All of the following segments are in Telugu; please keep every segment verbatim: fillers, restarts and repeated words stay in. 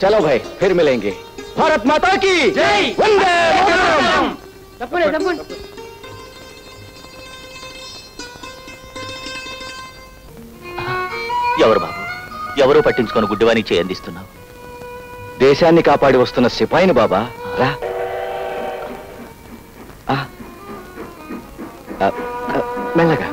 चलो भाई फिर मिलेंगे। भारत माता की जय। वंदे मातरम। తప్పుడే తప్పుడే ఎవరు బాబు? ఎవరో పట్టించుకొని గుడ్డివానికి చేయి అందిస్తున్నావు? దేశాన్ని కాపాడి వస్తున్న సిపాయిని బాబా. రా. మెల్లగా.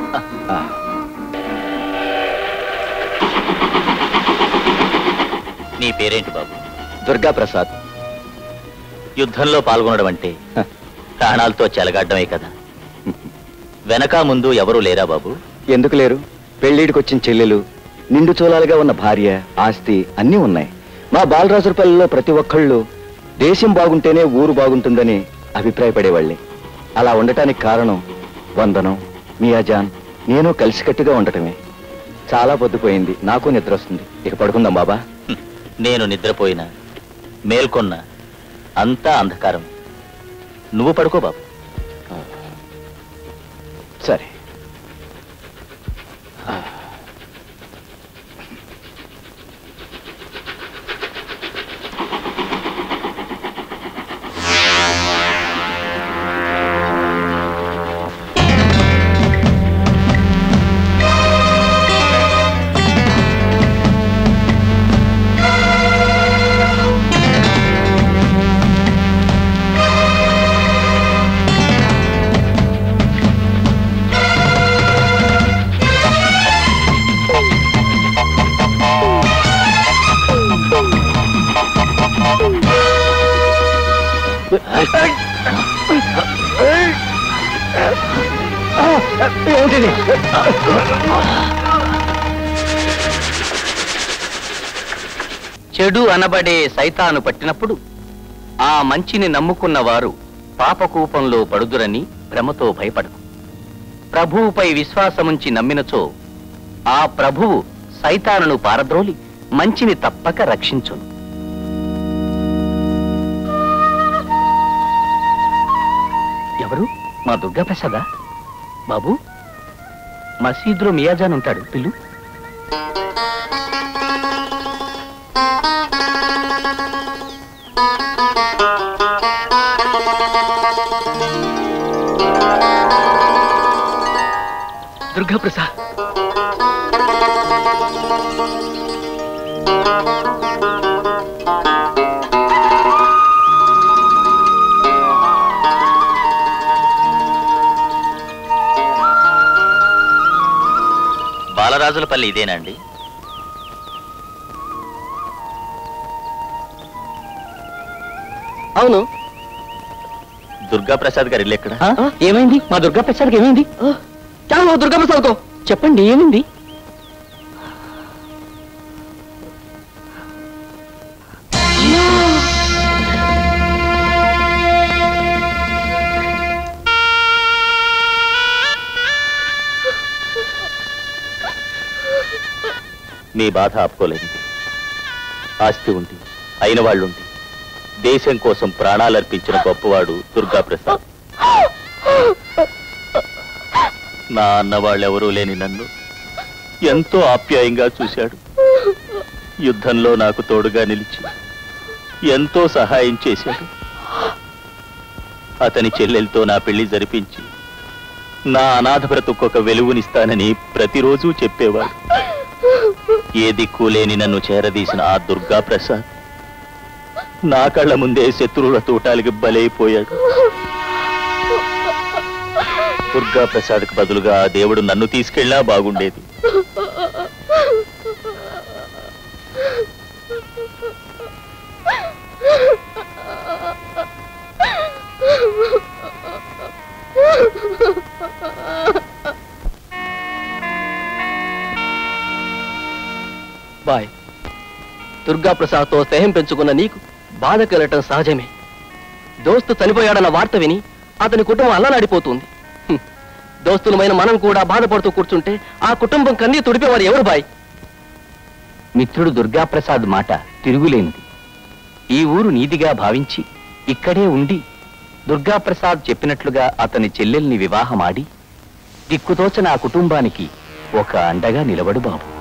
నీ పేరేంటి బాబు? దుర్గా ప్రసాద్. యుద్ధంలో పాల్గొనడం అంటే ప్రాణాలతో చెలగాడమే కదా. వెనక ముందు ఎవరూ లేరా బాబు? ఎందుకు లేరు? పెళ్లిడికొచ్చిన చెల్లెలు, నిండు చూలాలుగా ఉన్న భార్య, ఆస్తి అన్నీ ఉన్నాయి. మా బాలరాజుపల్లిలో ప్రతి ఒక్కళ్ళు దేశం బాగుంటేనే ఊరు బాగుంటుందని అభిప్రాయపడేవాళ్ళే. అలా ఉండటానికి కారణం వందనం, మియాజాన్, నేను కలిసికట్టుగా ఉండటమే. చాలా పొద్దుపోయింది, నాకు నిద్ర వస్తుంది. ఇక పడుకుందాం బాబా. నేను నిద్రపోయినా మేల్కొన్నా అంతా అంధకారం. నువ్వు పడుకో బాబు. సరే. చెడు అనబడే సైతాను పట్టినప్పుడు ఆ మంచిని నమ్ముకున్న వారు పాపకూపంలో పడుదురని భ్రమతో భయపడకు. ప్రభువుపై విశ్వాసముంచి నమ్మినచో ఆ ప్రభువు సైతానును పారద్రోలి మంచిని తప్పక రక్షించును. ఎవరు? మా దుర్గా ప్రసాదా? బాబు, మసీదులో మియాజాన్ ఉంటాడు, పిల్లు. దుర్గా ప్రసాద్, బాలరాజులపల్లి ఇదేనండి? అవును. దుర్గా ప్రసాద్ గారు ఇల్లు ఎక్కడ? ఏమైంది? మా దుర్గా ప్రసాద్కి ఏమైంది? దుర్గా ప్రసాద్కో చెప్పండి, ఏమైంది? మీ బాధ ఆపుకోలేదు. ఆస్తి ఉండి, అయిన వాళ్ళుండి, దేశం కోసం ప్రాణాలర్పించిన గొప్పవాడు దుర్గా ప్రసాద్. నా అన్నవాళ్ళెవరూ లేని నన్ను ఎంతో ఆప్యాయంగా చూశాడు. యుద్ధంలో నాకు తోడుగా నిలిచి ఎంతో సహాయం చేశాడు. అతని చెల్లెలతో నా పెళ్లి జరిపించి నా అనాథ బ్రతుకొక వెలుగునిస్తానని ప్రతిరోజు చెప్పేవాడు. ఏ దిక్కు లేని నన్ను చేరదీసిన ఆ దుర్గా ప్రసాద్ నా కళ్ళ ముందే శత్రువుల తూటాలకి బలైపోయాడు. దుర్గా ప్రసాద్కి బదులుగా ఆ దేవుడు నన్ను తీసుకెళ్ళా బాగుండేది. బాయ్, దుర్గా ప్రసాద్తో స్నేహం పెంచుకున్న నీకు బాధ కలగటం సహజమే. దోస్తు చనిపోయాడన్న వార్త విని అతని కుటుంబం అల్లనాడిపోతుంది. దోస్తులమైన మనం కూడా బాధపడుతూ కూర్చుంటే ఆ కుటుంబం కన్నీ తుడిపేవారు ఎవరు బాయ్? మిత్రుడు దుర్గా ప్రసాద్ మాట తిరుగులేనిది. ఈ ఊరు నీదిగా భావించి ఇక్కడే ఉండి దుర్గా ప్రసాద్ చెప్పినట్లుగా అతని చెల్లెల్ని వివాహమాడి దిక్కుతోచన ఆ కుటుంబానికి ఒక అండగా నిలబడు బాబు.